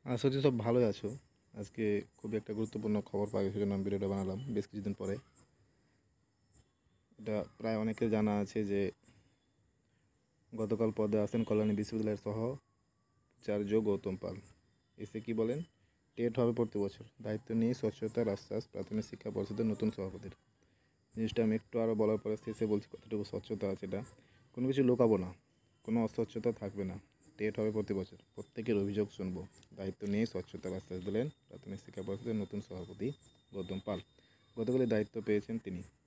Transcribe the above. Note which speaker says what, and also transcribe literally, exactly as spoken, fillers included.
Speaker 1: আশা করছি সব ভালোই আছো। আজকে খুবই একটা গুরুত্বপূর্ণ খবর পাওয়া গেছে, জন্য আমি ভিডিওটা বানালাম বেশ কিছুদিন পরে। এটা প্রায় অনেকের জানা আছে যে গতকাল পদে আছেন কল্যাণী বিশ্ববিদ্যালয়ের সহচার্য গৌতম পাল। এসে কি বলেন, টেট হবে প্রতি বছর, দায়িত্ব নিয়ে স্বচ্ছতার আশ্বাস প্রাথমিক শিক্ষা পরিষদের নতুন সভাপতির। জিনিসটা আমি একটু আরও বলার পরে শেষে বলছি কতটুকু স্বচ্ছতা আছে। এটা কোনো কিছু লুকাবো না, কোনো অস্বচ্ছতা থাকবে না। টেট হবে প্রতি বছর, প্রত্যেকের অভিযোগ শুনবো, দায়িত্ব নিয়ে স্বচ্ছতার আশ্বাস দিলেন প্রাথমিক শিক্ষা পরিষদের নতুন সভাপতি গৌতম পাল। গতকালই দায়িত্ব পেয়েছেন তিনি।